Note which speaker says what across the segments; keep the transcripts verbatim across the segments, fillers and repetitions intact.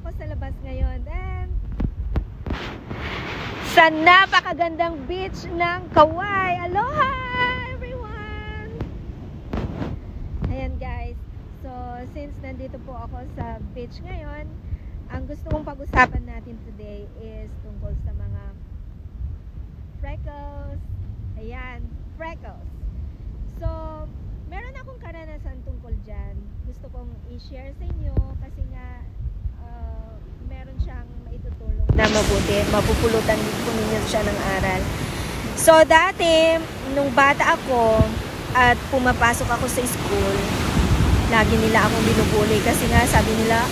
Speaker 1: ako sa labas ngayon. And sa napakagandang beach ng Kauai. Aloha everyone! Ayan guys. So, since nandito po ako sa beach ngayon, ang gusto kong pag-usapan natin today is tungkol sa mga freckles. Ayan, freckles. So, meron akong karanasan tungkol dyan. Gusto kong i-share sa inyo kasi nga uh, meron siyang maitutulong na mabuti. Mapupulutan po ninyo siya ng aral. So, dati, nung bata ako at pumapasok ako sa school, lagi nila akong binubuli kasi nga sabi nila,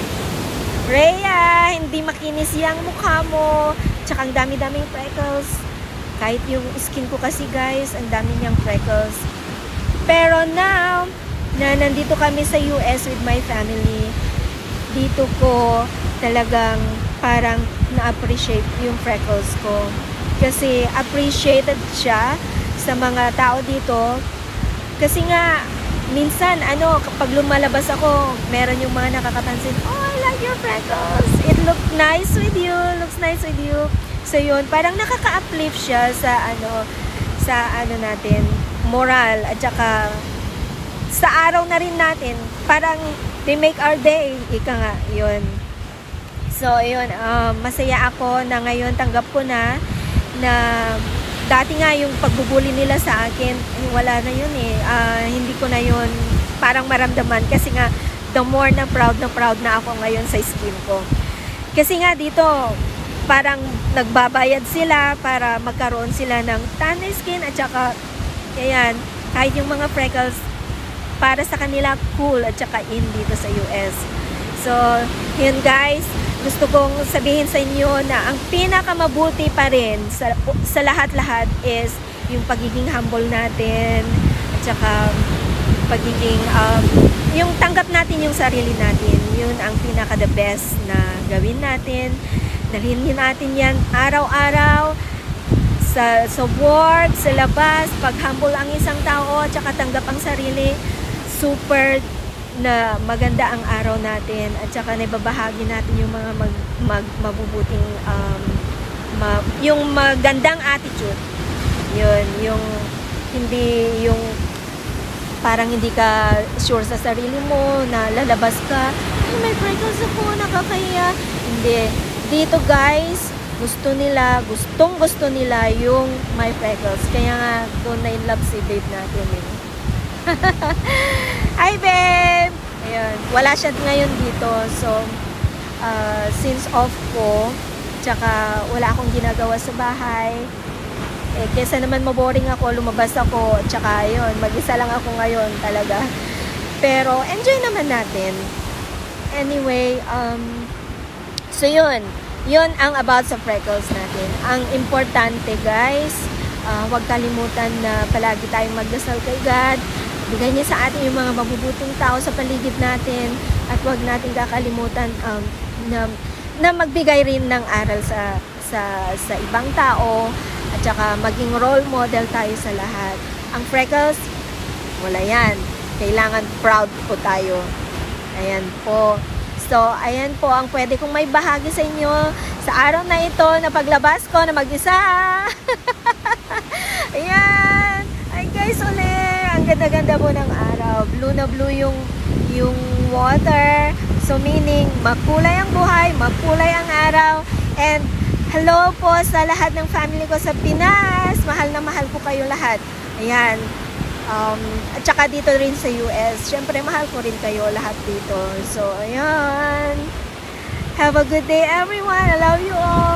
Speaker 1: Rhea, hindi makinis yung mukha mo. Tsaka ang dami-daming freckles. Kahit yung skin ko kasi guys, ang dami niyang freckles. Pero now, na nandito kami sa U S with my family, dito ko talagang parang na-appreciate yung freckles ko. Kasi appreciated siya sa mga tao dito. Kasi nga, minsan, ano, kapag lumalabas ako, meron yung mga nakakapansin, oh, I like your freckles. It looks nice with you. Looks nice with you. So, yun, parang nakaka-uplift siya sa, ano, sa, ano natin, moral. At saka, sa araw na rin natin, parang, they make our day. Ika nga, yun. So, yun, um, masaya ako na ngayon tanggap ko na, na, dati nga yung pagbubuli nila sa akin, wala na yun eh. Uh, hindi ko na yun parang maramdaman kasi nga the more na proud na proud na ako ngayon sa skin ko. Kasi nga dito, parang nagbabayad sila para magkaroon sila ng tan skin at saka, ayan, kahit yung mga freckles, para sa kanila cool at saka in dito sa U S. So, yun guys, gusto kong sabihin sa inyo na ang pinakamabuti pa rin sa, sa lahat-lahat is yung pagiging humble natin at saka pagiging um, yung tanggap natin yung sarili natin. Yun ang pinaka the best na gawin natin. Dalhin natin yan araw-araw sa, sa work, sa labas, pag humble ang isang tao at saka tanggap ang sarili, super na maganda ang araw natin at saka naibabahagi natin yung mga mag, mag, mabubuting um, ma, yung magandang attitude. Yun, yung hindi yung parang hindi ka sure sa sarili mo na lalabas ka, ay may freckles ako, nakakahiya. Hindi. Dito guys, gusto nila, gustong gusto nila yung my freckles. Kaya nga, doon na in love si babe natin eh. Hi babe! Ayun, wala siya ngayon dito. So, uh, since off ko, tsaka wala akong ginagawa sa bahay, eh, kesa naman maboring ako, lumabas ako, tsaka ayun, mag-isa lang ako ngayon talaga. Pero, enjoy naman natin. Anyway, um, so yun, yun ang about sa freckles natin. Ang importante guys, uh, huwag kalimutan na palagi tayong magdasal kay God. Bigay niya sa atin yung mga mabubuting tao sa paligid natin at huwag natin kakalimutan um, na, na magbigay rin ng aral sa, sa, sa ibang tao at saka maging role model tayo sa lahat. Ang freckles, wala yan. Kailangan proud po tayo. Ayan po. So, ayan po ang pwede kong may bahagi sa inyo sa araw na ito na paglabas ko na mag-isa. Ayan. Ay guys, ulit. Ang ganda-ganda po ng araw. Blue na blue yung, yung water. So, meaning, makulay ang buhay, makulay ang araw. And, hello po sa lahat ng family ko sa Pinas. Mahal na mahal ko kayo lahat. Ayan. Um, at saka dito rin sa U S. Siyempre, mahal ko rin kayo lahat dito. So, ayan. Have a good day, everyone. I love you all.